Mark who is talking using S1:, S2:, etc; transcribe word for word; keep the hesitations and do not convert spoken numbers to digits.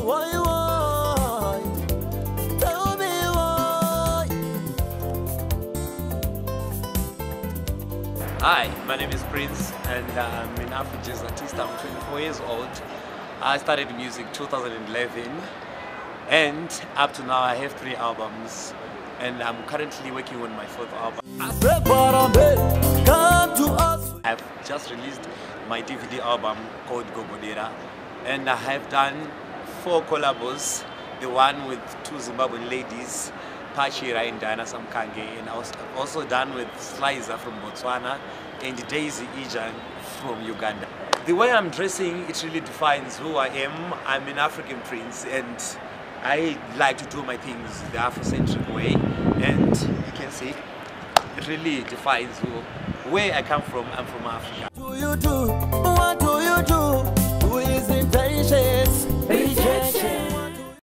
S1: why, why? Tell me why.
S2: Hi, my name is Prince and I'm an Afro-jazz artist. I'm twenty-four years old. I started music two thousand eleven and up to now I have three albums and I'm currently working on my fourth album.
S1: Come to us.
S2: I've just released my D V D album called Gogodera and I have done four collabos. The one with two Zimbabwean ladies, Pachira and Diana Samkange, and I've also done with Sliza from Botswana and Daisy Ijang from Uganda. The way I'm dressing, it really defines who I am. I'm an African prince and I like to do my things the Afrocentric way, and you can see it really defines who, where I come from. I'm from Africa.
S1: What do you do? What do you do?